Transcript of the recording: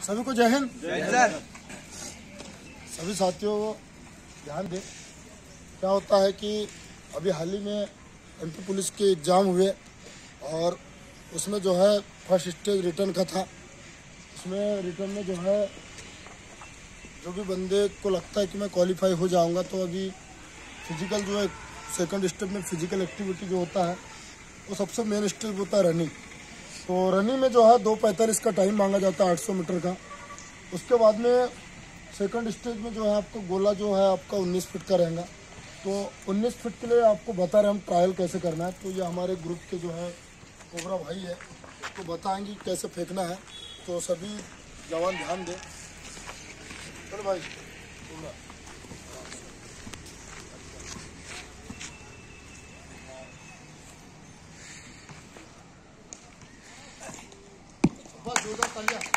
सभी को जय हिंद। सर सभी साथियों को ध्यान दें। क्या होता है कि अभी हाल ही में एमपी पुलिस के एग्ज़ाम हुए और उसमें जो है फर्स्ट स्टेज रिटर्न का था। उसमें रिटर्न में जो है जो भी बंदे को लगता है कि मैं क्वालिफाई हो जाऊंगा, तो अभी फिजिकल जो है सेकंड स्टेप में फिजिकल एक्टिविटी जो होता है वो सबसे मेन स्टेप होता है रनिंग। तो रनिंग में जो है 2:45 का टाइम मांगा जाता है 800 मीटर का। उसके बाद में सेकंड स्टेज में जो है आपको गोला जो है आपका 19 फीट का रहेगा। तो 19 फीट के लिए आपको बता रहे हम ट्रायल कैसे करना है। तो ये हमारे ग्रुप के जो है कोबरा भाई है, उसको बताएंगे कैसे फेंकना है। तो सभी जवान ध्यान दें। चलो भाई कोबरा। बस 2 तालियां।